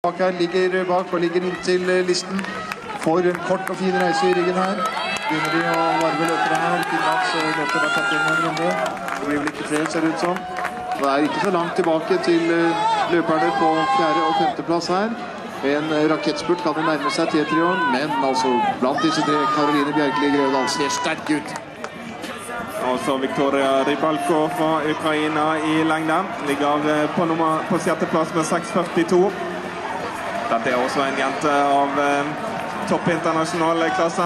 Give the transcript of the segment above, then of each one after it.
Bak her, ligger bak og ligger inntil listen. Får en kort og fin reise i ryggen her. Begynner de å varve løpere her. Finlands løper har tatt inn en runde. Det blir vel ikke flere, ser det ut som. Det er ikke så langt tilbake til løperne på 4. og 5. plass her. En rakettspurt kan det nærme seg T-trioen, men altså blant disse tre, Karoline Bjerkeli Grøvdal ser sterk ut. Også Victoria Rybalko fra Ukraina i lengden. Ligger på 6. plass med 6,42. Dette er også en jente av topp internasjonal klasse.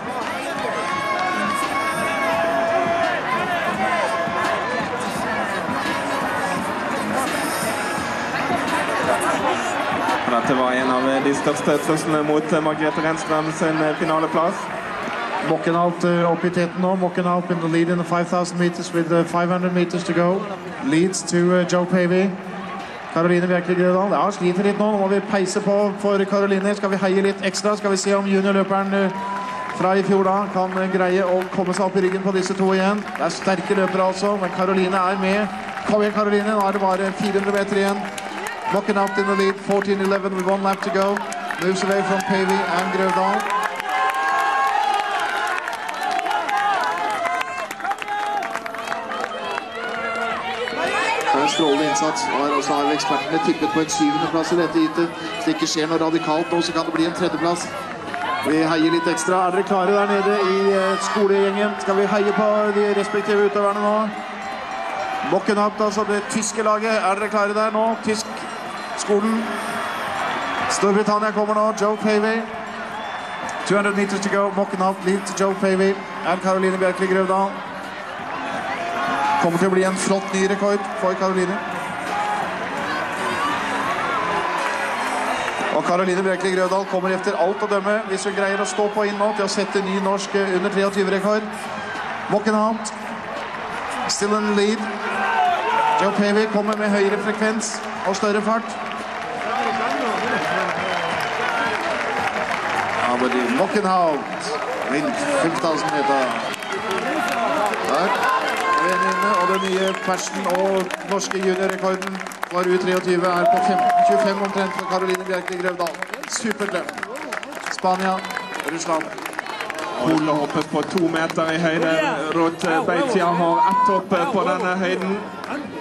Dette var en av de største truslene mot Margrethe Renstrøm sin finaleplass. Mockenholt opp i teten nå. Mockenholt in the lead in the 5,000 meters with 500 meters to go. Leads to Joe Pavey. Karoline Bjerkeli Grøvdal. Ja, sliter litt nå. Nå må vi peise på for Karoline. Skal vi heie litt ekstra? Skal vi se om juniorløperen fra i fjor da kan greie å komme seg opp i ryggen på disse to igjen. Det er sterke løpere altså, men Karoline er med. Kom igjen Karoline, nå er det bare 400 meter igjen. Mockenholt in the lead, 14:11 with 1 lap to go. Moves away from Pavey and Grøvdal. Strålende innsats. Og har ekspertene tippet på en 7. plass i dette heatet. Hvis det ikke skjer noe radikalt nå, så kan det bli en 3. plass. Vi heier litt ekstra. Er dere klare der nede i skolegjengen? Skal vi heie på de respektive utøverne nå? Mockenholt, altså det tyske laget. Er dere klare der nå? Tysk skolen. Storbritannia kommer nå. Joe Pavey. 200 meters to go. Mockenholt lead to Joe Pavey. And Karoline Bjerkeli Grøvdal. Kommer til å bli en flott ny rekord for Karoline. Og Karoline Bjerkeli Grøvdal kommer efter alt å dømme, hvis hun greier å stå på inn nå, til å sette ny norsk under 23-rekord. Mockenholt, still in lead. Joe Pavey kommer med høyere frekvens og større fart. Mockenholt vinner 5,000 meter. Takk. Og den nye persen og norske juniorrekorden for U23 er på 15,25 omtrent for Karoline Bjerkeli Grøvdal. Superløp. Spania, Russland. Ole hoppet på 2 meter i høyde. Ruth Beitia har 1 hopp på denne høyden.